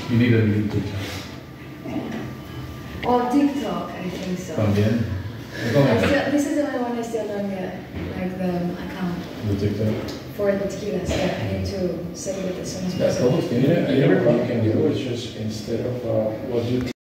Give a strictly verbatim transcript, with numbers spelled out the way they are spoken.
You need a YouTube channel. Or TikTok, I think so. También. I still, this is the only one I still don't get, like the account. The TikTok. For the tequilas, yeah, I need to save it as soon as Yeah, possible. todos You know, tienen. you know what you can do is just instead of uh, what you